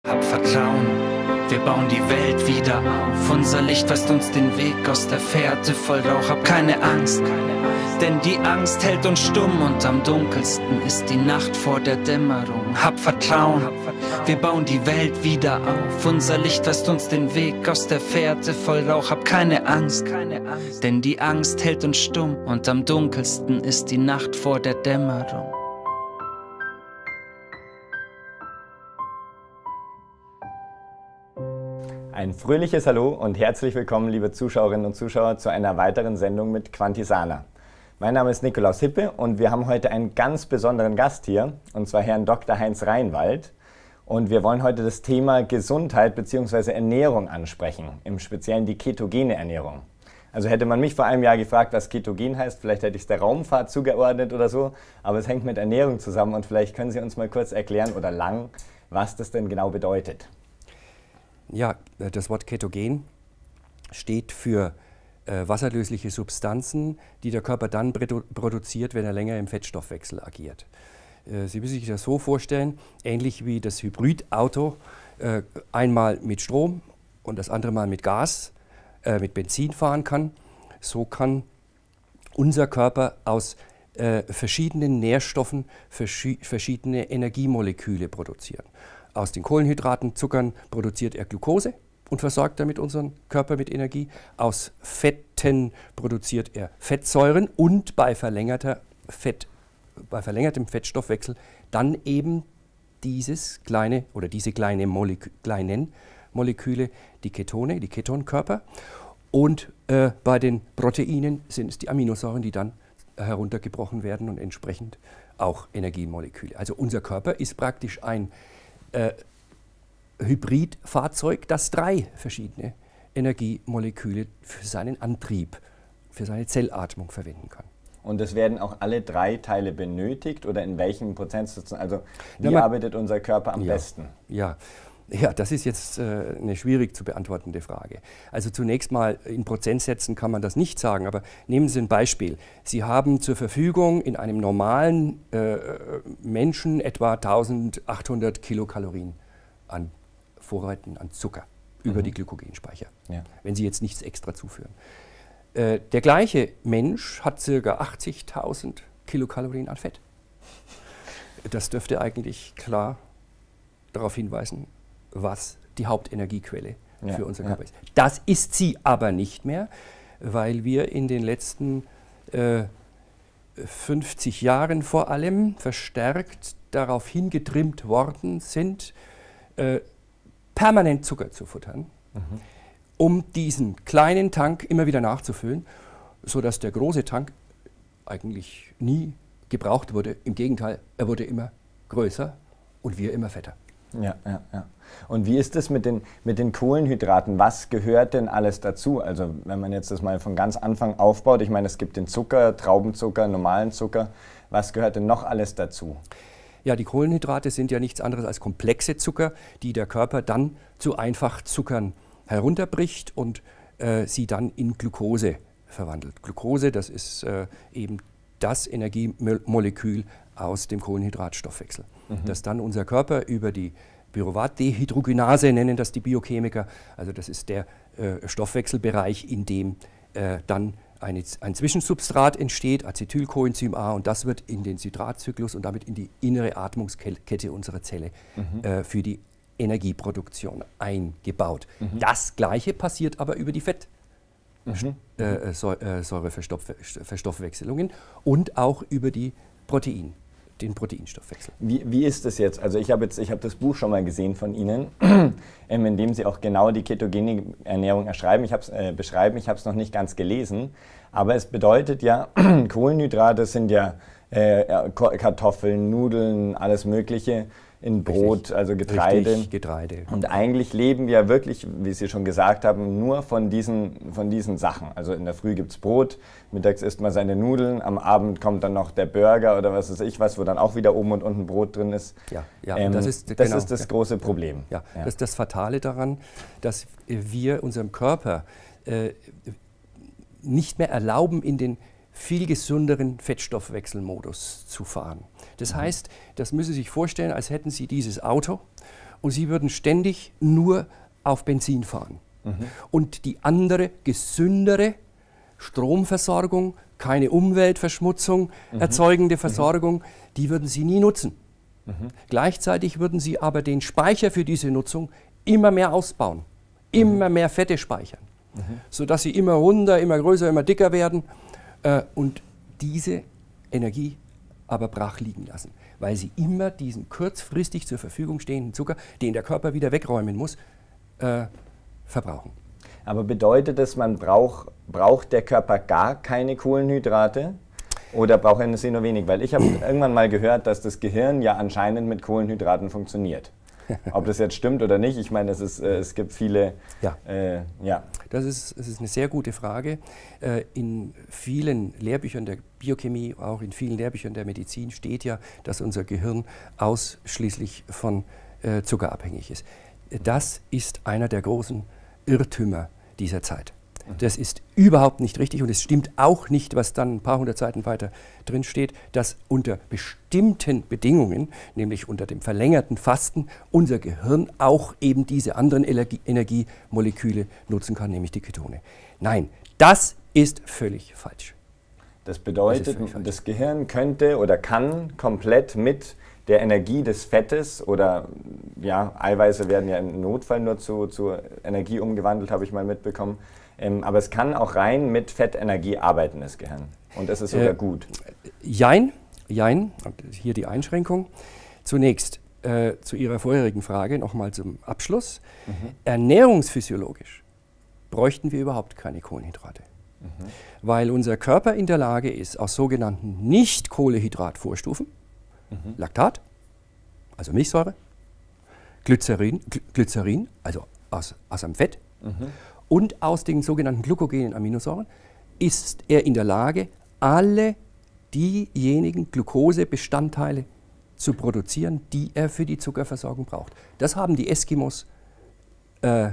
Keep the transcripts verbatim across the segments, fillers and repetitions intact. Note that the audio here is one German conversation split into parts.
Hab Vertrauen, wir bauen die Welt wieder auf. Unser Licht weist uns den Weg aus der Fährte voll Rauch. Hab keine Angst, denn die Angst hält uns stumm. Und am dunkelsten ist die Nacht vor der Dämmerung. Hab Vertrauen, wir bauen die Welt wieder auf. Unser Licht weist uns den Weg aus der Fährte voll Rauch. Hab keine Angst, denn die Angst hält uns stumm. Und am dunkelsten ist die Nacht vor der Dämmerung. Ein fröhliches Hallo und herzlich willkommen, liebe Zuschauerinnen und Zuschauer, zu einer weiteren Sendung mit Quantisana. Mein Name ist Nikolaus Hippe und wir haben heute einen ganz besonderen Gast hier, und zwar Herrn Doktor Heinz Reinwald. Und wir wollen heute das Thema Gesundheit bzw. Ernährung ansprechen, im Speziellen die ketogene Ernährung. Also hätte man mich vor einem Jahr gefragt, was ketogen heißt, vielleicht hätte ich es der Raumfahrt zugeordnet oder so, aber es hängt mit Ernährung zusammen und vielleicht können Sie uns mal kurz erklären oder lang, was das denn genau bedeutet. Ja, das Wort Ketogen steht für äh, wasserlösliche Substanzen, die der Körper dann produ produziert, wenn er länger im Fettstoffwechsel agiert. Äh, Sie müssen sich das so vorstellen, ähnlich wie das Hybridauto, äh, einmal mit Strom und das andere Mal mit Gas, äh, mit Benzin fahren kann. So kann unser Körper aus äh, verschiedenen Nährstoffen verschi verschiedene Energiemoleküle produzieren. Aus den Kohlenhydraten, Zuckern produziert er Glucose und versorgt damit unseren Körper mit Energie. Aus Fetten produziert er Fettsäuren und bei, verlängerter Fett, bei verlängertem Fettstoffwechsel dann eben dieses kleine oder diese kleine Molekü kleinen Moleküle, die Ketone, die Ketonkörper. Und äh, bei den Proteinen sind es die Aminosäuren, die dann heruntergebrochen werden und entsprechend auch Energiemoleküle. Also unser Körper ist praktisch ein Äh, Hybridfahrzeug, das drei verschiedene Energiemoleküle für seinen Antrieb, für seine Zellatmung verwenden kann. Und es werden auch alle drei Teile benötigt oder in welchem Prozentsatz? Also wie ja, arbeitet unser Körper am ja, besten? Ja. Ja, das ist jetzt äh, eine schwierig zu beantwortende Frage. Also zunächst mal in Prozentsätzen kann man das nicht sagen, aber nehmen Sie ein Beispiel. Sie haben zur Verfügung in einem normalen äh, Menschen etwa eintausendachthundert Kilokalorien an Vorräten an Zucker mhm. über die Glykogenspeicher, ja. wenn Sie jetzt nichts extra zuführen. Äh, der gleiche Mensch hat ca. achtzigtausend Kilokalorien an Fett. Das dürfte eigentlich klar darauf hinweisen, was die Hauptenergiequelle ja, für unseren Körper ja. ist. Das ist sie aber nicht mehr, weil wir in den letzten äh, fünfzig Jahren vor allem verstärkt darauf hingetrimmt worden sind, äh, permanent Zucker zu futtern, mhm. um diesen kleinen Tank immer wieder nachzufüllen, sodass der große Tank eigentlich nie gebraucht wurde. Im Gegenteil, er wurde immer größer und wir immer fetter. Ja, ja, ja. Und wie ist es mit den, mit den Kohlenhydraten? Was gehört denn alles dazu? Also wenn man jetzt das mal von ganz Anfang aufbaut, ich meine, es gibt den Zucker, Traubenzucker, normalen Zucker. Was gehört denn noch alles dazu? Ja, die Kohlenhydrate sind ja nichts anderes als komplexe Zucker, die der Körper dann zu Einfachzuckern herunterbricht und äh, sie dann in Glucose verwandelt. Glucose, das ist äh, eben das Energiemolekül aus dem Kohlenhydratstoffwechsel, mhm. das dann unser Körper über die Pyruvat-Dehydrogenase, nennen das die Biochemiker, also das ist der äh, Stoffwechselbereich, in dem äh, dann eine, ein Zwischensubstrat entsteht, Acetylcoenzym A, und das wird in den Citratzyklus und damit in die innere Atmungskette unserer Zelle mhm. äh, für die Energieproduktion eingebaut. Mhm. Das Gleiche passiert aber über die Fett. Mhm. Äh, Säureverstoffwechselungen und auch über die Protein, den Proteinstoffwechsel. Wie, wie ist das jetzt? Also ich habe jetzt, ich habe das Buch schon mal gesehen von Ihnen, in dem Sie auch genau die ketogene Ernährung erschreiben. Ich habe es äh, beschreiben. Ich habe es noch nicht ganz gelesen, aber es bedeutet ja, Kohlenhydrate sind ja äh, Kartoffeln, Nudeln, alles Mögliche. In Brot, Richtig. also Getreide. Richtig, Getreide. Und eigentlich leben wir wirklich, wie Sie schon gesagt haben, nur von diesen, von diesen Sachen. Also in der Früh gibt es Brot, mittags isst man seine Nudeln, am Abend kommt dann noch der Burger oder was weiß ich was, wo dann auch wieder oben und unten Brot drin ist. Ja, ja, ähm, das ist das, genau, ist das ja, große Problem. Ja, ja. Das ist das Fatale daran, dass wir unserem Körper äh, nicht mehr erlauben, in den viel gesünderen Fettstoffwechselmodus zu fahren. Das heißt, das müssen Sie sich vorstellen, als hätten Sie dieses Auto und Sie würden ständig nur auf Benzin fahren. Mhm. Und die andere, gesündere Stromversorgung, keine Umweltverschmutzung mhm. erzeugende Versorgung, mhm. die würden Sie nie nutzen. Mhm. Gleichzeitig würden Sie aber den Speicher für diese Nutzung immer mehr ausbauen, mhm. immer mehr Fette speichern, mhm. sodass sie immer runder, immer größer, immer dicker werden äh, und diese Energie aber brach liegen lassen, weil sie immer diesen kurzfristig zur Verfügung stehenden Zucker, den der Körper wieder wegräumen muss, äh, verbrauchen. Aber bedeutet das, man braucht, braucht der Körper gar keine Kohlenhydrate oder braucht er sie nur wenig? Weil ich habe irgendwann mal gehört, dass das Gehirn ja anscheinend mit Kohlenhydraten funktioniert. Ob das jetzt stimmt oder nicht, ich meine, es, ist, äh, es gibt viele... Ja, äh, ja. Das, ist, das ist eine sehr gute Frage. Äh, in vielen Lehrbüchern der Biochemie, auch in vielen Lehrbüchern der Medizin steht ja, dass unser Gehirn ausschließlich von äh, Zucker abhängig ist. Das ist einer der großen Irrtümer dieser Zeit. Das ist überhaupt nicht richtig und es stimmt auch nicht, was dann ein paar hundert Seiten weiter drin steht, dass unter bestimmten Bedingungen, nämlich unter dem verlängerten Fasten, unser Gehirn auch eben diese anderen Energie Energiemoleküle nutzen kann, nämlich die Ketone. Nein, das ist völlig falsch. Das bedeutet, das, das Gehirn könnte oder kann komplett mit der Energie des Fettes oder ja, Eiweiße werden ja im Notfall nur zu, zu Energie umgewandelt, habe ich mal mitbekommen. Ähm, aber es kann auch rein mit Fettenergie arbeiten, das Gehirn. Und das ist sogar äh, gut. Jein, jein, und hier die Einschränkung. Zunächst äh, zu Ihrer vorherigen Frage, nochmal zum Abschluss. Mhm. Ernährungsphysiologisch bräuchten wir überhaupt keine Kohlenhydrate. Mhm. Weil unser Körper in der Lage ist, aus sogenannten Nicht-Kohlehydrat-Vorstufen, mhm. Laktat, also Milchsäure, Glycerin, Glycerin also aus, aus einem Fett, mhm. und aus den sogenannten glycogenen Aminosäuren ist er in der Lage, alle diejenigen Glukosebestandteile zu produzieren, die er für die Zuckerversorgung braucht. Das haben die Eskimos äh,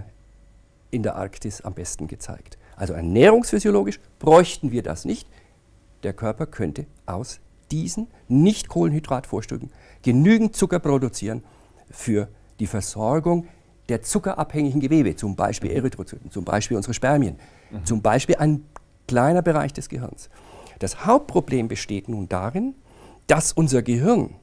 in der Arktis am besten gezeigt. Also ernährungsphysiologisch bräuchten wir das nicht. Der Körper könnte aus diesen Nicht-Kohlenhydrat-Vorstufen genügend Zucker produzieren für die Versorgung der zuckerabhängigen Gewebe, zum Beispiel Erythrozyten, zum Beispiel unsere Spermien, mhm. zum Beispiel ein kleiner Bereich des Gehirns. Das Hauptproblem besteht nun darin, dass unser Gehirn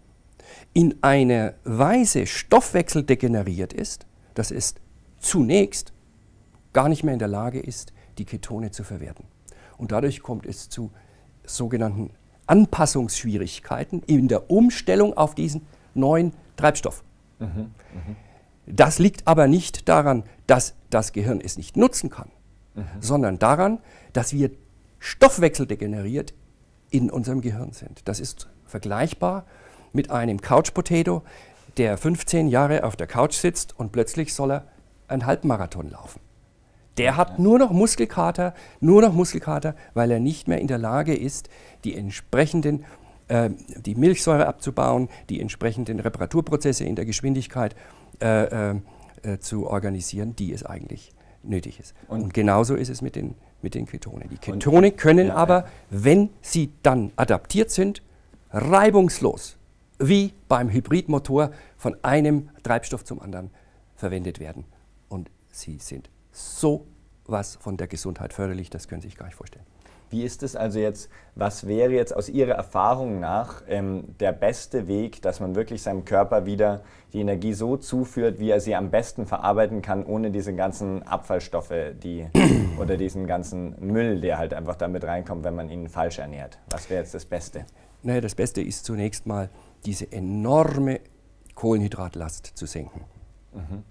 in einer Weise stoffwechseldegeneriert ist, dass es zunächst gar nicht mehr in der Lage ist, die Ketone zu verwerten. Und dadurch kommt es zu sogenannten Anpassungsschwierigkeiten in der Umstellung auf diesen neuen Treibstoff. Mhm. Mhm. Das liegt aber nicht daran, dass das Gehirn es nicht nutzen kann, mhm. sondern daran, dass wir stoffwechseldegeneriert in unserem Gehirn sind. Das ist vergleichbar mit einem Couch-Potato, der fünfzehn Jahre auf der Couch sitzt und plötzlich soll er einen Halbmarathon laufen. Der hat nur noch Muskelkater, nur noch Muskelkater, weil er nicht mehr in der Lage ist, die entsprechenden äh, die Milchsäure abzubauen, die entsprechenden Reparaturprozesse in der Geschwindigkeit Äh, äh, zu organisieren, die es eigentlich nötig ist. Und, und genauso ist es mit den, mit den Ketonen. Die Ketone können ja, aber, wenn sie dann adaptiert sind, reibungslos, wie beim Hybridmotor, von einem Treibstoff zum anderen verwendet werden. Und sie sind so was von der Gesundheit förderlich, das können Sie sich gar nicht vorstellen. Wie ist es also jetzt, was wäre jetzt aus Ihrer Erfahrung nach ähm, der beste Weg, dass man wirklich seinem Körper wieder die Energie so zuführt, wie er sie am besten verarbeiten kann, ohne diese ganzen Abfallstoffe die, oder diesen ganzen Müll, der halt einfach damit reinkommt, wenn man ihn falsch ernährt? Was wäre jetzt das Beste? Naja, das Beste ist zunächst mal, diese enorme Kohlenhydratlast zu senken. Mhm.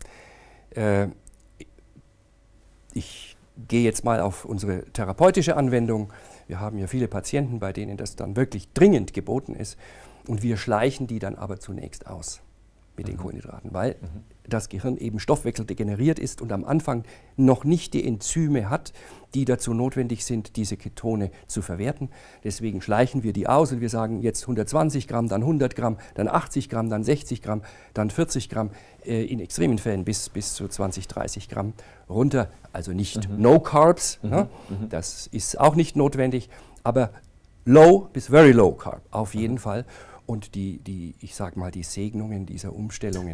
Äh, ich gehe jetzt mal auf unsere therapeutische Anwendung. Wir haben ja viele Patienten, bei denen das dann wirklich dringend geboten ist. Und wir schleichen die dann aber zunächst aus mit mhm. den Kohlenhydraten, weil mhm. das Gehirn eben stoffwechseldegeneriert ist und am Anfang noch nicht die Enzyme hat, die dazu notwendig sind, diese Ketone zu verwerten. Deswegen schleichen wir die aus und wir sagen jetzt hundertzwanzig Gramm, dann hundert Gramm, dann achtzig Gramm, dann sechzig Gramm, dann vierzig Gramm, äh, in extremen Fällen bis, bis zu zwanzig, dreißig Gramm runter. Also nicht mhm. No Carbs, mhm. Ne? Mhm. Das ist auch nicht notwendig, aber Low bis Very Low Carb auf jeden mhm. Fall. Und die, die, ich sage mal, die Segnungen dieser Umstellungen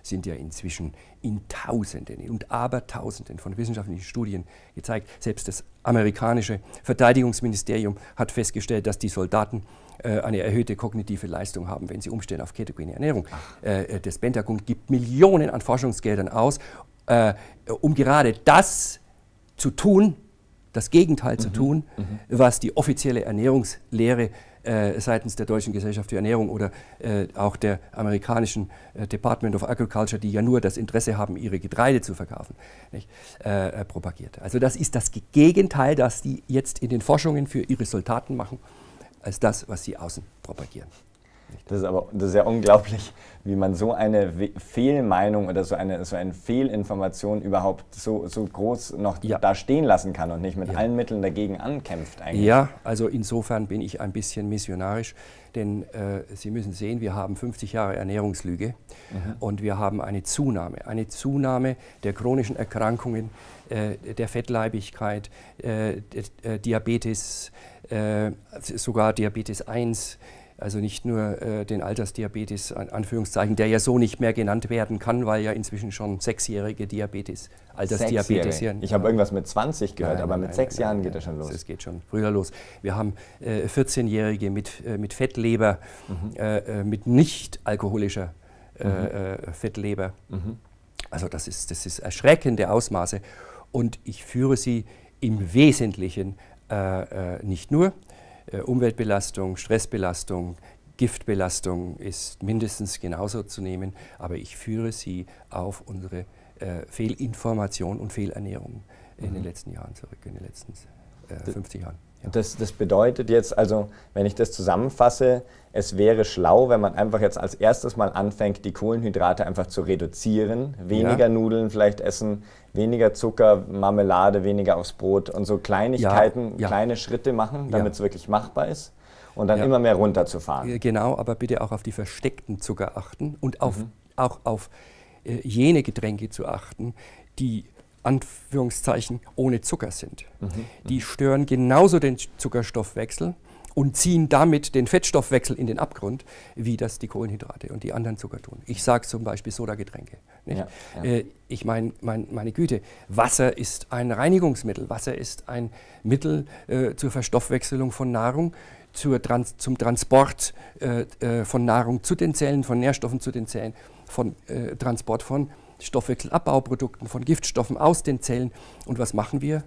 sind ja inzwischen in Tausenden und Abertausenden von wissenschaftlichen Studien gezeigt. Selbst das amerikanische Verteidigungsministerium hat festgestellt, dass die Soldaten äh, eine erhöhte kognitive Leistung haben, wenn sie umstellen auf ketogene Ernährung. Äh, das Pentagon gibt Millionen an Forschungsgeldern aus, äh, um gerade das zu tun, das Gegenteil mhm. zu tun, mhm. was die offizielle Ernährungslehre äh, seitens der Deutschen Gesellschaft für Ernährung oder äh, auch der amerikanischen äh, Department of Agriculture, die ja nur das Interesse haben, ihre Getreide zu verkaufen, nicht, äh, äh, propagiert. Also das ist das Gegenteil, das die jetzt in den Forschungen für ihre Soldaten machen, als das, was sie außen propagieren. Das ist aber das ist ja unglaublich, wie man so eine Fehlmeinung oder so eine, so eine Fehlinformation überhaupt so, so groß noch ja. da stehen lassen kann und nicht mit ja. allen Mitteln dagegen ankämpft eigentlich. Ja, also insofern bin ich ein bisschen missionarisch, denn äh, Sie müssen sehen, wir haben fünfzig Jahre Ernährungslüge mhm. und wir haben eine Zunahme, eine Zunahme der chronischen Erkrankungen, äh, der Fettleibigkeit, äh, äh, Diabetes, äh, sogar Diabetes eins, also nicht nur äh, den Altersdiabetes, an Anführungszeichen, der ja so nicht mehr genannt werden kann, weil ja inzwischen schon sechsjährige Diabetes, Altersdiabetes hier. Ich habe irgendwas mit zwanzig gehört, nein, aber mit nein, sechs nein, Jahren nein, geht das schon los. Es geht schon früher los. Wir haben äh, vierzehnjährige mit, äh, mit Fettleber, mhm. äh, mit nicht alkoholischer äh, mhm. äh, Fettleber. Mhm. Also das ist, das ist erschreckende Ausmaße. Und ich führe sie im Wesentlichen äh, äh, nicht nur. Umweltbelastung, Stressbelastung, Giftbelastung ist mindestens genauso zu nehmen, aber ich führe sie auf unsere äh, Fehlinformation und Fehlernährung mhm. in den letzten Jahren zurück, in den letzten äh, fünfzig Jahren. Ja. Das, das bedeutet jetzt, also wenn ich das zusammenfasse, es wäre schlau, wenn man einfach jetzt als erstes mal anfängt, die Kohlenhydrate einfach zu reduzieren, weniger ja. Nudeln vielleicht essen, weniger Zucker, Marmelade, weniger aufs Brot und so Kleinigkeiten, ja. Ja. kleine Schritte machen, damit es ja. wirklich machbar ist und dann ja. immer mehr runterzufahren. Genau, aber bitte auch auf die versteckten Zucker achten und auf, mhm. auch auf äh, jene Getränke zu achten, die Anführungszeichen ohne Zucker sind. Mhm. Die stören genauso den Zuckerstoffwechsel und ziehen damit den Fettstoffwechsel in den Abgrund, wie das die Kohlenhydrate und die anderen Zucker tun. Ich sage zum Beispiel Sodagetränke. Ja, ja. Äh, ich meine, mein, meine Güte, Wasser ist ein Reinigungsmittel. Wasser ist ein Mittel äh, zur Verstoffwechselung von Nahrung, zur Trans zum Transport äh, äh, von Nahrung zu den Zellen, von Nährstoffen zu den Zellen, von äh, Transport von Stoffwechselabbauprodukten, von Giftstoffen aus den Zellen. Und was machen wir?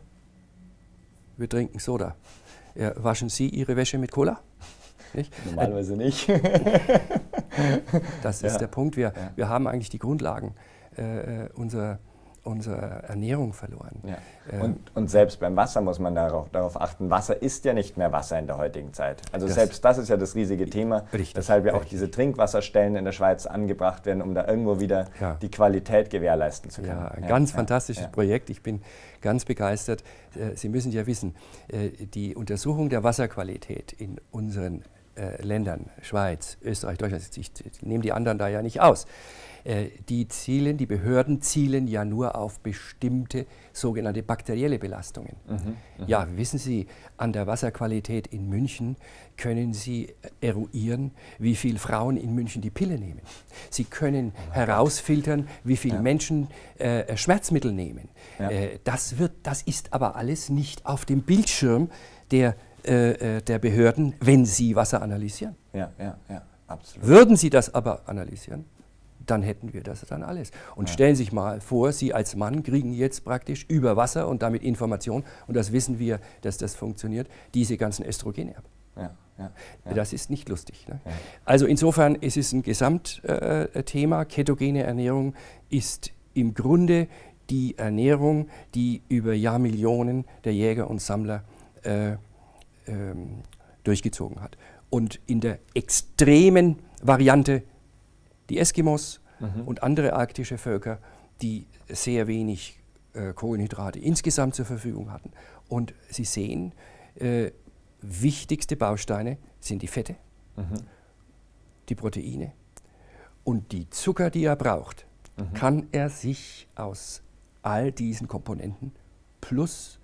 Wir trinken Soda. Ja, waschen Sie Ihre Wäsche mit Cola? Nicht? Normalerweise äh, nicht. Das ist ja. der Punkt. Wir, ja. wir haben eigentlich die Grundlagen äh, unserer, unserer Ernährung verloren. Ja. Äh, und, und selbst beim Wasser muss man darauf, darauf achten, Wasser ist ja nicht mehr Wasser in der heutigen Zeit. Also das selbst das ist ja das riesige Thema, richtig, weshalb ja auch richtig. diese Trinkwasserstellen in der Schweiz angebracht werden, um da irgendwo wieder ja. die Qualität gewährleisten zu können. Ja, ein ja. ganz ja. fantastisches ja. Projekt. Ich bin ganz begeistert. Sie müssen ja wissen, die Untersuchung der Wasserqualität in unseren Ländern, Schweiz, Österreich, Deutschland, ich nehme die anderen da ja nicht aus, die zielen, die Behörden zielen ja nur auf bestimmte sogenannte bakterielle Belastungen. Mhm, mh. Ja, wissen Sie, an der Wasserqualität in München können Sie eruieren, wie viele Frauen in München die Pille nehmen. Sie können oh herausfiltern, wie viele ja. Menschen äh, Schmerzmittel nehmen. Ja. Äh, das wird, das ist aber alles nicht auf dem Bildschirm der, äh, der Behörden, wenn Sie Wasser analysieren. Ja, ja, ja, absolut. Würden Sie das aber analysieren, dann hätten wir das dann alles. Und ja. stellen Sie sich mal vor, Sie als Mann kriegen jetzt praktisch über Wasser und damit Information, und das wissen wir, dass das funktioniert, diese ganzen Östrogene ab. Ja, ja, ja. Das ist nicht lustig. Ne? Ja. Also insofern ist es ein Gesamtthema. Äh, ketogene Ernährung ist im Grunde die Ernährung, die über Jahrmillionen der Jäger und Sammler äh, ähm, durchgezogen hat. Und in der extremen Variante die Eskimos mhm. und andere arktische Völker, die sehr wenig äh, Kohlenhydrate insgesamt zur Verfügung hatten. Und Sie sehen, äh, wichtigste Bausteine sind die Fette, mhm. die Proteine und die Zucker, die er braucht, mhm. kann er sich aus all diesen Komponenten plus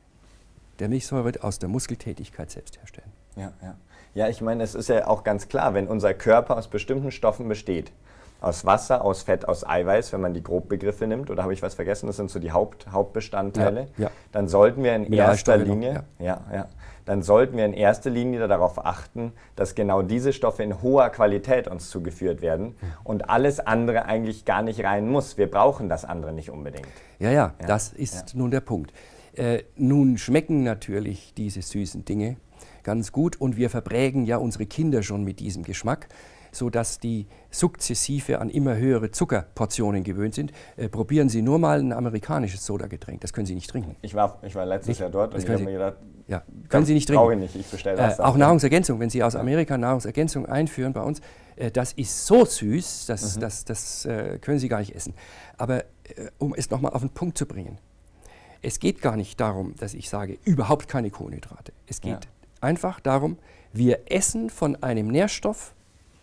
der Milchsäure aus der Muskeltätigkeit selbst herstellen. Ja, ja. Ja, ich meine, es ist ja auch ganz klar, wenn unser Körper aus bestimmten Stoffen besteht, aus Wasser, aus Fett, aus Eiweiß, wenn man die Grobbegriffe nimmt. Oder habe ich was vergessen? Das sind so die Haupt, Hauptbestandteile. Ja, ja. Dann sollten wir in erster Linie, noch, ja. Ja, ja, dann sollten wir in erster Linie darauf achten, dass genau diese Stoffe in hoher Qualität uns zugeführt werden und alles andere eigentlich gar nicht rein muss. Wir brauchen das andere nicht unbedingt. Ja, ja, Ja, das ist ja. nun der Punkt. Äh, nun schmecken natürlich diese süßen Dinge ganz gut und wir verbrägen ja unsere Kinder schon mit diesem Geschmack, sodass die sukzessive an immer höhere Zuckerportionen gewöhnt sind. Äh, probieren Sie nur mal ein amerikanisches Sodagetränk, das können Sie nicht trinken. Ich war, ich war letztes Nicht? Jahr dort Das und ich können habe Sie- mir gedacht, Ja, können Sie nicht trinken. brauche ich nicht, ich bestelle das. Äh, auch Nahrungsergänzung, wenn Sie aus Amerika Nahrungsergänzung einführen bei uns, äh, das ist so süß, das, Mhm. das, das äh, können Sie gar nicht essen. Aber äh, um es nochmal auf den Punkt zu bringen, es geht gar nicht darum, dass ich sage, überhaupt keine Kohlenhydrate. Es geht Ja. einfach darum, wir essen von einem Nährstoff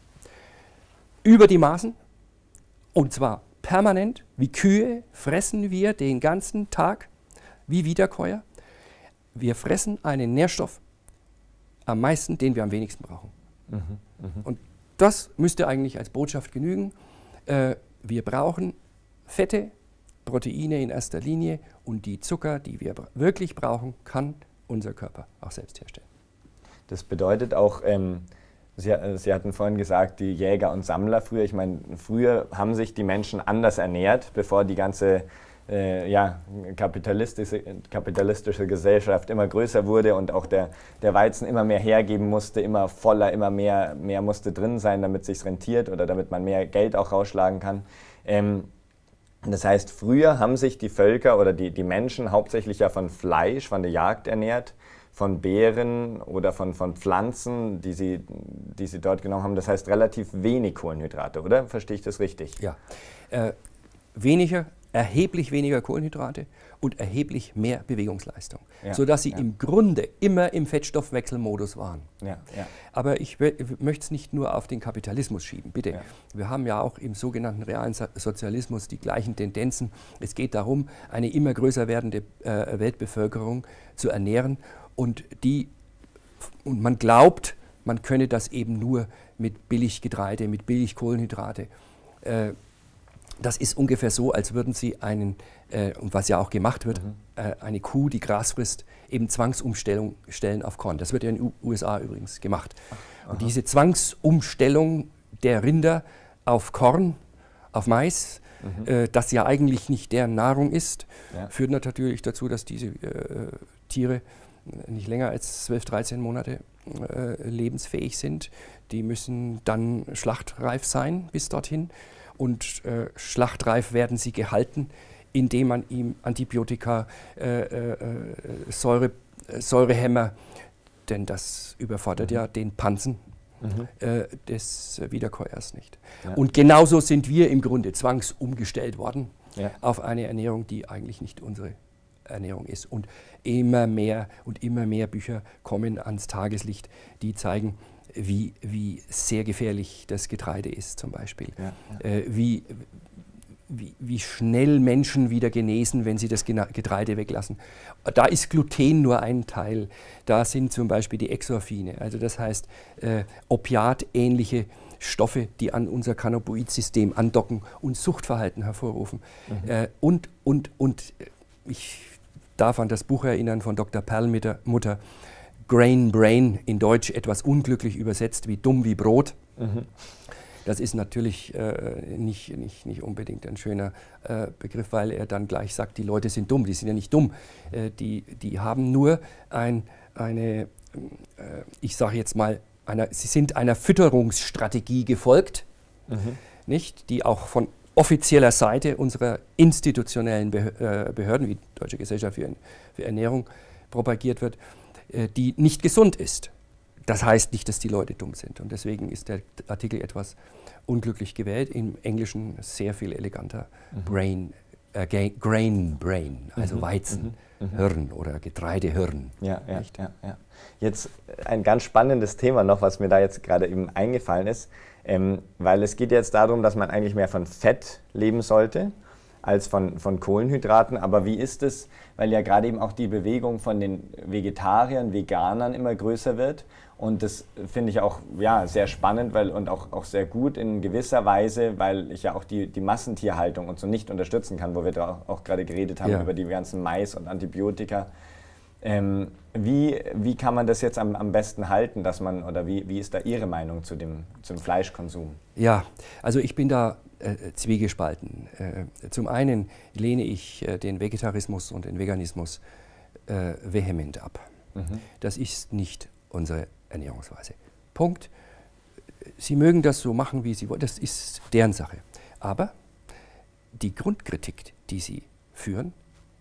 über die Maßen und zwar permanent, wie Kühe fressen wir den ganzen Tag, wie Wiederkäuer. Wir fressen einen Nährstoff am meisten, den wir am wenigsten brauchen. Und das müsste eigentlich als Botschaft genügen. Äh, wir brauchen Fette, Proteine in erster Linie und die Zucker, die wir bra- wirklich brauchen, kann unser Körper auch selbst herstellen. Das bedeutet auch, ähm, Sie, äh, Sie hatten vorhin gesagt, die Jäger und Sammler früher, ich meine, früher haben sich die Menschen anders ernährt, bevor die ganze äh, ja, kapitalistische, kapitalistische Gesellschaft immer größer wurde und auch der, der Weizen immer mehr hergeben musste, immer voller, immer mehr, mehr musste drin sein, damit es sich rentiert oder damit man mehr Geld auch rausschlagen kann. Ähm, Das heißt, früher haben sich die Völker oder die, die Menschen hauptsächlich ja von Fleisch, von der Jagd ernährt, von Beeren oder von, von Pflanzen, die sie, die sie dort genommen haben. Das heißt relativ wenig Kohlenhydrate, oder? Verstehe ich das richtig? Ja, äh, weniger, erheblich weniger Kohlenhydrate und erheblich mehr Bewegungsleistung, Ja, sodass sie ja. im Grunde immer im Fettstoffwechselmodus waren. Ja, ja. Aber ich we- möchte es nicht nur auf den Kapitalismus schieben, bitte. Ja. Wir haben ja auch im sogenannten realen So- Sozialismus die gleichen Tendenzen. Es geht darum, eine immer größer werdende äh, Weltbevölkerung zu ernähren und, die, und man glaubt, man könne das eben nur mit Billiggetreide, mit Billigkohlenhydrate. Äh, das ist ungefähr so, als würden Sie einen, äh, und was ja auch gemacht wird, Mhm. äh, eine Kuh, die Gras frisst, eben Zwangsumstellung stellen auf Korn. Das wird ja in den U S A übrigens gemacht. Und diese Zwangsumstellung der Rinder auf Korn, auf Mais, äh, das ja eigentlich nicht deren Nahrung ist, Ja. führt natürlich dazu, dass diese äh, Tiere nicht länger als zwölf, dreizehn Monate äh, lebensfähig sind. Die müssen dann schlachtreif sein bis dorthin. Und äh, schlachtreif werden sie gehalten, indem man ihm Antibiotika, äh, äh, Säure, äh, Säurehämmer, denn das überfordert Mhm. ja den Pansen Mhm. äh, des Wiederkäuers nicht. Ja. Und genauso sind wir im Grunde zwangsumgestellt worden Ja. auf eine Ernährung, die eigentlich nicht unsere Ernährung ist. Und immer mehr und immer mehr Bücher kommen ans Tageslicht, die zeigen, wie, wie sehr gefährlich das Getreide ist zum Beispiel. Ja, Äh, wie, wie, wie schnell Menschen wieder genesen, wenn sie das Gena- Getreide weglassen. Da ist Gluten nur ein Teil. Da sind zum Beispiel die Exorphine, also das heißt äh, opiatähnliche Stoffe, die an unser Cannabinoid-System andocken und Suchtverhalten hervorrufen. Äh, und, und, und äh, ich darf an das Buch erinnern von Doktor Perlmutter, Mutter, Grain Brain, in Deutsch etwas unglücklich übersetzt wie dumm wie Brot. Mhm. Das ist natürlich äh, nicht, nicht, nicht unbedingt ein schöner äh, Begriff, weil er dann gleich sagt, die Leute sind dumm. Die sind ja nicht dumm. Äh, die, die haben nur ein, eine, äh, ich sage jetzt mal, einer, sie sind einer Fütterungsstrategie gefolgt, Mhm. nicht, die auch von offizieller Seite unserer institutionellen Behö- äh, Behörden, wie Deutsche Gesellschaft für, für Ernährung, propagiert wird, äh, die nicht gesund ist. Das heißt nicht, dass die Leute dumm sind. Und deswegen ist der Artikel etwas unglücklich gewählt. Im Englischen sehr viel eleganter. Mhm. Brain, äh, Ga- Grain Brain, also Mhm. Weizen, Mhm. Mhm. Hirn oder Getreidehirn. Ja, ja, Nicht? ja, ja. Jetzt ein ganz spannendes Thema noch, was mir da jetzt gerade eben eingefallen ist, ähm, weil es geht jetzt darum, dass man eigentlich mehr von Fett leben sollte, als von, von Kohlenhydraten. Aber wie ist es, weil ja gerade eben auch die Bewegung von den Vegetariern, Veganern immer größer wird. Und das finde ich auch ja, sehr spannend weil, und auch, auch sehr gut in gewisser Weise, weil ich ja auch die, die Massentierhaltung und so nicht unterstützen kann, wo wir da auch, auch gerade geredet haben, ja. über die ganzen Mais und Antibiotika. Ähm, wie, wie kann man das jetzt am, am besten halten, dass man, oder wie, wie ist da Ihre Meinung zu dem, zum Fleischkonsum? Ja, also ich bin da äh, zwiegespalten. Äh, zum einen lehne ich äh, den Vegetarismus und den Veganismus äh, vehement ab. Mhm. Das ist nicht unsere Ernährungsweise. Punkt. Sie mögen das so machen, wie Sie wollen, das ist deren Sache. Aber die Grundkritik, die Sie führen,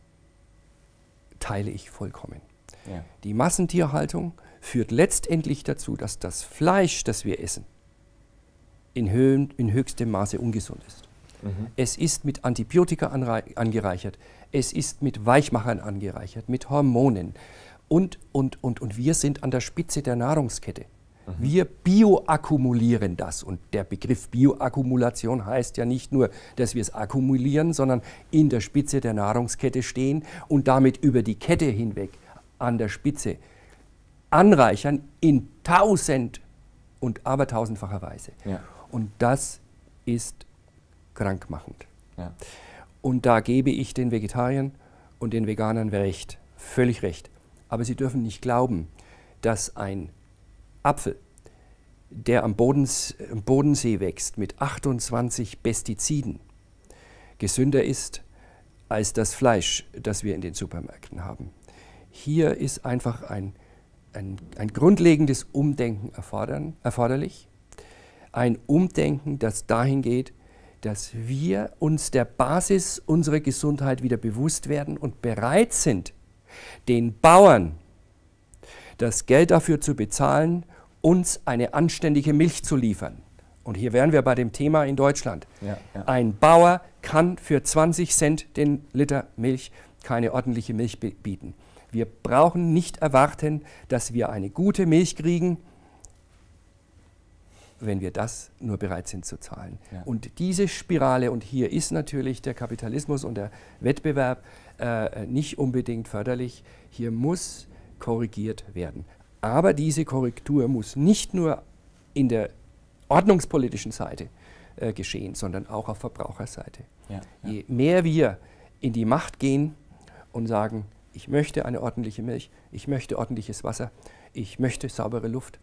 teile ich vollkommen. Ja. Die Massentierhaltung führt letztendlich dazu, dass das Fleisch, das wir essen, in, Höhen, in höchstem Maße ungesund ist. Mhm. Es ist mit Antibiotika angereichert, es ist mit Weichmachern angereichert, mit Hormonen. Und, und, und, und wir sind an der Spitze der Nahrungskette. Mhm. Wir bioakkumulieren das. Und der Begriff Bioakkumulation heißt ja nicht nur, dass wir es akkumulieren, sondern in der Spitze der Nahrungskette stehen und damit über die Kette hinweg an der Spitze anreichern in tausend und abertausendfacher Weise. Ja. Und das ist krankmachend. Ja. Und da gebe ich den Vegetariern und den Veganern recht, völlig recht. Aber Sie dürfen nicht glauben, dass ein Apfel, der am Bodens, am Bodensee wächst mit achtundzwanzig Pestiziden, gesünder ist als das Fleisch, das wir in den Supermärkten haben. Hier ist einfach ein, ein, ein grundlegendes Umdenken erfordern, erforderlich. Ein Umdenken, das dahin geht, dass wir uns der Basis unserer Gesundheit wieder bewusst werden und bereit sind, den Bauern das Geld dafür zu bezahlen, uns eine anständige Milch zu liefern. Und hier wären wir bei dem Thema in Deutschland. Ja, ja. Ein Bauer kann für zwanzig Cent den Liter Milch keine ordentliche Milch bieten. Wir brauchen nicht erwarten, dass wir eine gute Milch kriegen, wenn wir das nur bereit sind zu zahlen. Ja. Und diese Spirale, und hier ist natürlich der Kapitalismus und der Wettbewerb äh, nicht unbedingt förderlich, hier muss korrigiert werden. Aber diese Korrektur muss nicht nur in der ordnungspolitischen Seite äh, geschehen, sondern auch auf Verbraucherseite. Ja, ja. Je mehr wir in die Macht gehen und sagen, ich möchte eine ordentliche Milch, ich möchte ordentliches Wasser, ich möchte saubere Luft,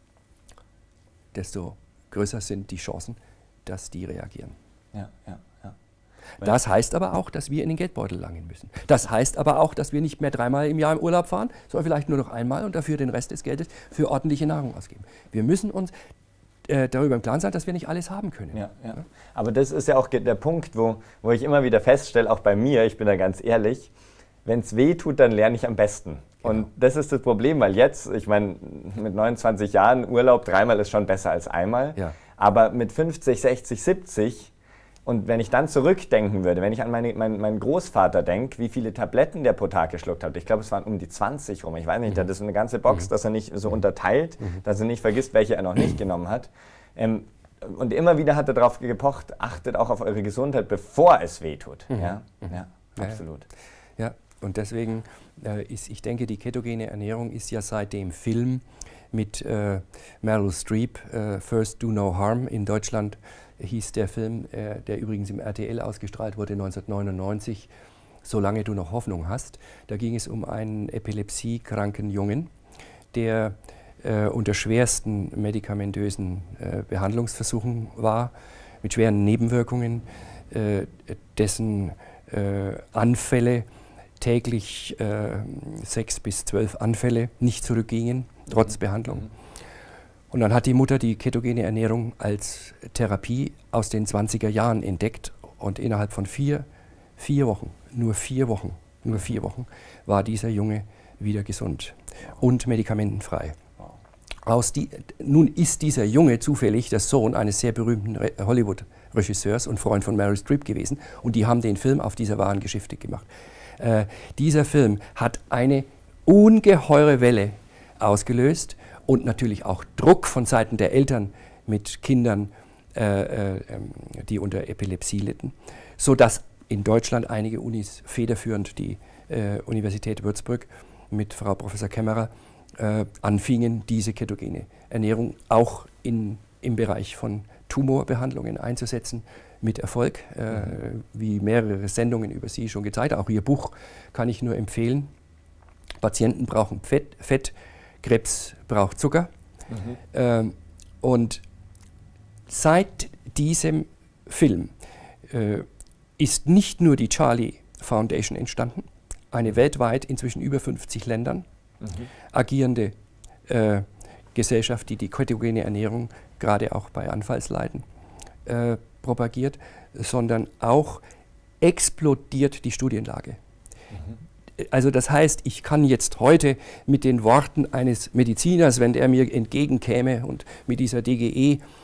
desto größer sind die Chancen, dass die reagieren. Ja, ja, ja. Das heißt aber auch, dass wir in den Geldbeutel langen müssen. Das heißt aber auch, dass wir nicht mehr dreimal im Jahr im Urlaub fahren, sondern vielleicht nur noch einmal und dafür den Rest des Geldes für ordentliche Nahrung ausgeben. Wir müssen uns äh, darüber im Klaren sein, dass wir nicht alles haben können. Ja, ja. Ja? Aber das ist ja auch der Punkt, wo, wo ich immer wieder feststelle, auch bei mir, ich bin da ganz ehrlich, wenn es weh tut, dann lerne ich am besten. Und das ist das Problem, weil jetzt, ich meine, mit neunundzwanzig Jahren Urlaub dreimal ist schon besser als einmal. Ja. Aber mit fünfzig, sechzig, siebzig und wenn ich dann zurückdenken würde, wenn ich an meine, mein, meinen Großvater denke, wie viele Tabletten der pro Tag geschluckt hat, ich glaube, es waren um die zwanzig rum, ich weiß nicht, mhm. das ist eine ganze Box, mhm. dass er nicht so unterteilt, mhm. dass er nicht vergisst, welche er noch nicht genommen hat. Ähm, und immer wieder hat er darauf gepocht, achtet auch auf eure Gesundheit, bevor es weh tut. Mhm. Ja? Ja, absolut. Ja. Und deswegen äh, ist, ich denke, die ketogene Ernährung ist ja seit dem Film mit äh, Meryl Streep, äh, First Do No Harm, in Deutschland hieß der Film, äh, der übrigens im R T L ausgestrahlt wurde neunzehnhundertneunundneunzig, Solange du noch Hoffnung hast. Da ging es um einen epilepsiekranken Jungen, der äh, unter schwersten medikamentösen äh, Behandlungsversuchen war, mit schweren Nebenwirkungen, äh, dessen äh, Anfälle täglich äh, sechs bis zwölf Anfälle nicht zurückgingen, trotz Behandlung. Und dann hat die Mutter die ketogene Ernährung als Therapie aus den zwanziger Jahren entdeckt und innerhalb von vier, vier Wochen, nur vier Wochen, nur vier Wochen war dieser Junge wieder gesund und medikamentenfrei. Aus die, nun ist dieser Junge zufällig der Sohn eines sehr berühmten Hollywood-Regisseurs und Freund von Meryl Streep gewesen und die haben den Film auf dieser wahren Geschichte gemacht. Äh, dieser Film hat eine ungeheure Welle ausgelöst und natürlich auch Druck von Seiten der Eltern mit Kindern, äh, äh, die unter Epilepsie litten, sodass in Deutschland einige Unis, federführend die äh, Universität Würzburg mit Frau Professor Kämmerer, äh, anfingen, diese ketogene Ernährung auch in, im Bereich von Tumorbehandlungen einzusetzen, mit Erfolg, äh, mhm. wie mehrere Sendungen über sie schon gezeigt. Auch ihr Buch kann ich nur empfehlen. Patienten brauchen Fett, Fett Krebs braucht Zucker. Mhm. Ähm, und seit diesem Film äh, ist nicht nur die Charlie Foundation entstanden, eine weltweit inzwischen über fünfzig Ländern mhm. agierende äh, Gesellschaft, die die ketogene Ernährung gerade auch bei Anfallsleiden äh, propagiert, sondern auch explodiert die Studienlage. Mhm. Also das heißt, ich kann jetzt heute mit den Worten eines Mediziners, wenn der mir entgegenkäme und mit dieser D G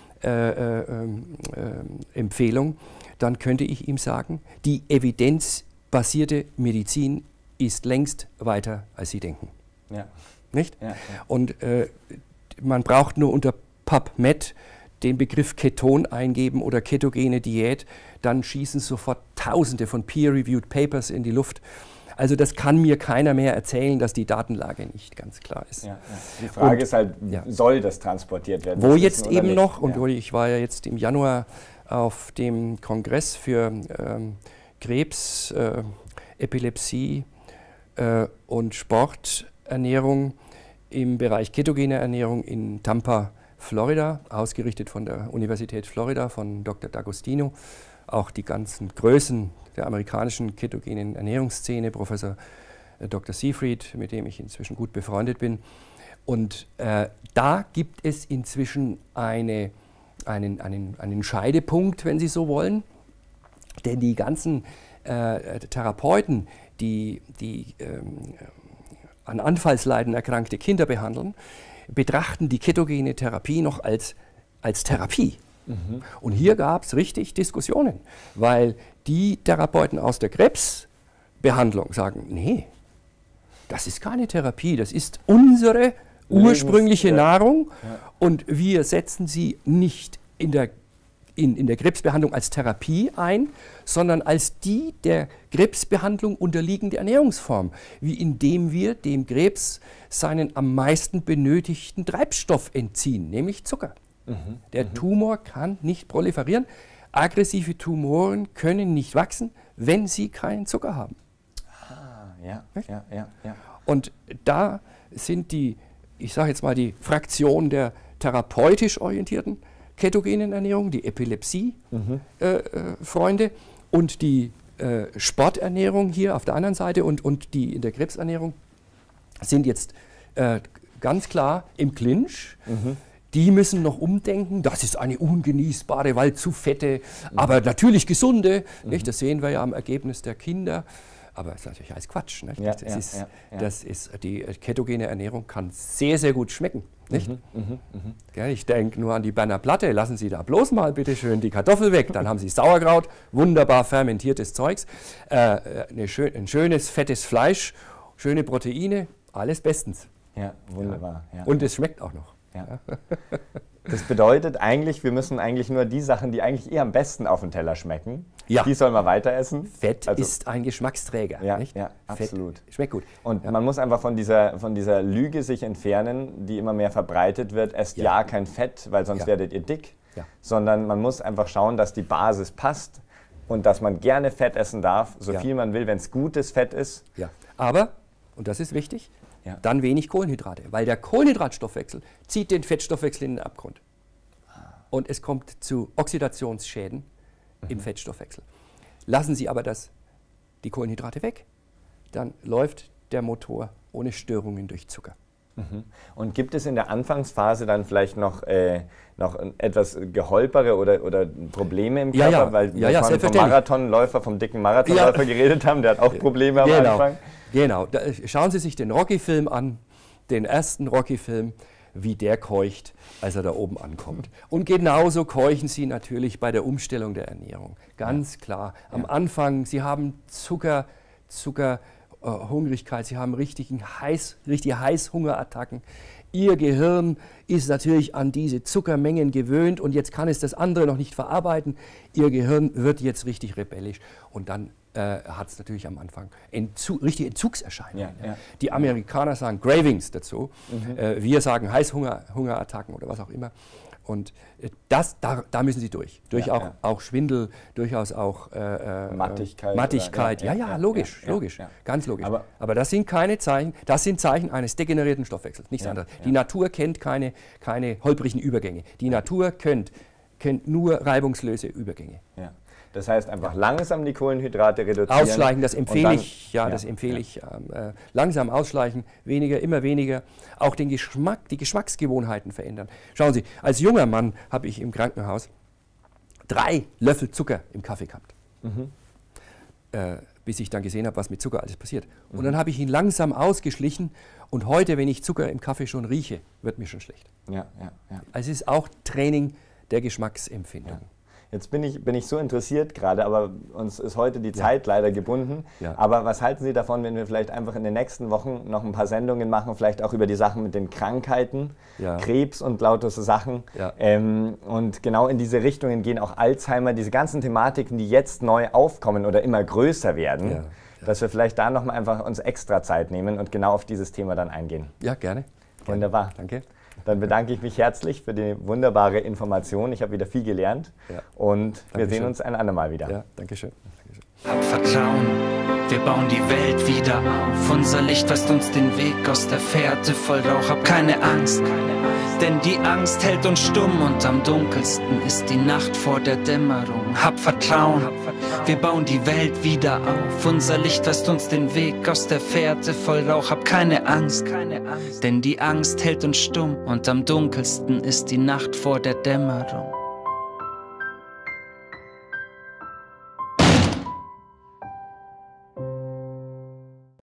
E-Empfehlung, äh, äh, äh, dann könnte ich ihm sagen, die evidenzbasierte Medizin ist längst weiter, als Sie denken. Ja. Nicht? Ja, ja. Und äh, man braucht nur unter PubMed den Begriff Keton eingeben oder ketogene Diät, dann schießen sofort Tausende von peer-reviewed Papers in die Luft. Also das kann mir keiner mehr erzählen, dass die Datenlage nicht ganz klar ist. Ja, ja. Die Frage und, ist halt, ja. soll das transportiert werden? Wo jetzt eben nicht? noch, und ja. ich war ja jetzt im Januar auf dem Kongress für ähm, Krebs, äh, Epilepsie äh, und Sporternährung im Bereich ketogene Ernährung in Tampa, Florida, ausgerichtet von der Universität Florida, von Doktor D'Agostino. Auch die ganzen Größen der amerikanischen ketogenen Ernährungsszene, Professor äh, Doktor Seyfried, mit dem ich inzwischen gut befreundet bin. Und äh, da gibt es inzwischen eine, einen, einen, einen Scheidepunkt, wenn Sie so wollen. Denn die ganzen äh, Therapeuten, die, die ähm, an Anfallsleiden erkrankte Kinder behandeln, betrachten die ketogene Therapie noch als, als Therapie. Mhm. Und hier gab es richtig Diskussionen, weil die Therapeuten aus der Krebsbehandlung sagen, nee, das ist keine Therapie, das ist unsere ursprüngliche ja. Nahrung ja. und wir setzen sie nicht in der, in, in der Krebsbehandlung als Therapie ein, sondern als die der Krebsbehandlung unterliegende Ernährungsform, wie indem wir dem Krebs seinen am meisten benötigten Treibstoff entziehen, nämlich Zucker. Mhm. Der mhm. Tumor kann nicht proliferieren. Aggressive Tumoren können nicht wachsen, wenn sie keinen Zucker haben. Ah, ja, ja, ja, ja. Und da sind die, ich sage jetzt mal, die Fraktion der therapeutisch orientierten ketogenen Ernährung, die Epilepsie-Freunde mhm. äh, und die äh, Sporternährung hier auf der anderen Seite und, und die in der Krebsernährung sind jetzt äh, ganz klar im Clinch. Mhm. Die müssen noch umdenken, das ist eine ungenießbare, weil zu fette, mhm. aber natürlich gesunde. Mhm. Nicht? Das sehen wir ja am Ergebnis der Kinder. Aber das ist natürlich alles Quatsch. Nicht? Ja, das, ja, ist, ja, ja. das ist, die ketogene Ernährung kann sehr, sehr gut schmecken. Nicht? Mhm, mh, mh. Ja, ich denke nur an die Berner Platte. Lassen Sie da bloß mal bitte schön die Kartoffel weg. Dann haben Sie Sauerkraut, wunderbar fermentiertes Zeugs, äh, eine schön, ein schönes, fettes Fleisch, schöne Proteine, alles bestens. Ja, wunderbar. Ja. Und es schmeckt auch noch. Ja. Das bedeutet eigentlich, wir müssen eigentlich nur die Sachen, die eigentlich eher am besten auf dem Teller schmecken, ja. die sollen wir weiter essen. Fett also, ist ein Geschmacksträger. Ja, nicht? ja absolut. Fett schmeckt gut. Und ja. man muss einfach von dieser, von dieser Lüge sich entfernen, die immer mehr verbreitet wird, esst ja, ja kein Fett, weil sonst ja. werdet ihr dick, ja. sondern man muss einfach schauen, dass die Basis passt und dass man gerne Fett essen darf, so ja. viel man will, wenn es gutes Fett ist. Ja. Aber, und das ist wichtig, ja. dann wenig Kohlenhydrate, weil der Kohlenhydratstoffwechsel zieht den Fettstoffwechsel in den Abgrund. Und es kommt zu Oxidationsschäden mhm. im Fettstoffwechsel. Lassen Sie aber das, die Kohlenhydrate weg, dann läuft der Motor ohne Störungen durch Zucker. Mhm. Und gibt es in der Anfangsphase dann vielleicht noch, äh, noch etwas Geholpere oder, oder Probleme im Körper? Ja, ja. Weil wir ja, ja, vorhin vom Marathonläufer, vom dicken Marathonläufer ja. geredet haben, der hat auch Probleme am genau. Anfang. Genau, da, schauen Sie sich den Rocky-Film an, den ersten Rocky-Film, wie der keucht, als er da oben ankommt. Und genauso keuchen Sie natürlich bei der Umstellung der Ernährung. Ganz ja. klar. Am ja. Anfang, Sie haben Zucker, Zucker äh, Hungrigkeit, sie haben richtigen Heiß, richtige Heißhungerattacken. Ihr Gehirn ist natürlich an diese Zuckermengen gewöhnt und jetzt kann es das andere noch nicht verarbeiten. Ihr Gehirn wird jetzt richtig rebellisch und dann äh, hat es natürlich am Anfang Entzug, richtige Entzugserscheinungen. Ja, ja. Die Amerikaner sagen Cravings dazu, mhm. äh, wir sagen Heißhungerattacken oder was auch immer. Und das, da, da müssen sie durch. Durch ja, auch, ja. auch Schwindel, durchaus auch äh, Mattigkeit. Mattigkeit. Oder, ja, ja, ja, logisch, ja, logisch, ja. ganz logisch. Aber, Aber das sind keine Zeichen, das sind Zeichen eines degenerierten Stoffwechsels, nichts ja, anderes. ja. Die Natur kennt keine, keine holprigen Übergänge. Die Natur kennt, kennt nur reibungslose Übergänge. Ja. Das heißt einfach langsam die Kohlenhydrate reduzieren. Ausschleichen, das empfehle dann, ich, ja, ja, das empfehle ja. ich. Äh, langsam ausschleichen, weniger, immer weniger. Auch den Geschmack, die Geschmacksgewohnheiten verändern. Schauen Sie, als junger Mann habe ich im Krankenhaus drei Löffel Zucker im Kaffee gehabt. Mhm. Äh, bis ich dann gesehen habe, was mit Zucker alles passiert. Mhm. Und dann habe ich ihn langsam ausgeschlichen und heute, wenn ich Zucker im Kaffee schon rieche, wird mir schon schlecht. Ja, ja, ja. Also es ist auch Training der Geschmacksempfindung. Ja. Jetzt bin ich, bin ich so interessiert gerade, aber uns ist heute die Zeit ja. leider gebunden. Ja. Aber was halten Sie davon, wenn wir vielleicht einfach in den nächsten Wochen noch ein paar Sendungen machen, vielleicht auch über die Sachen mit den Krankheiten, ja. Krebs und lauter so Sachen. Ja. Ähm, und genau in diese Richtungen gehen auch Alzheimer, diese ganzen Thematiken, die jetzt neu aufkommen oder immer größer werden, ja. Ja. dass wir vielleicht da nochmal einfach uns extra Zeit nehmen und genau auf dieses Thema dann eingehen. Ja, gerne. Wunderbar. Gerne. Danke. Dann bedanke ich mich herzlich für die wunderbare Information. Ich habe wieder viel gelernt ja. und wir Dankeschön. sehen uns ein andermal wieder. Ja, danke schön. Dankeschön. Hab Vertrauen, wir bauen die Welt wieder auf. Unser Licht weist uns den Weg aus der Fährte voll Rauch. Hab keine Angst, denn die Angst hält uns stumm und am dunkelsten ist die Nacht vor der Dämmerung. Hab Vertrauen, wir bauen die Welt wieder auf. Unser Licht weist uns den Weg aus der Fährte voll Rauch. Hab keine Angst, denn die Angst hält uns stumm und am dunkelsten ist die Nacht vor der Dämmerung.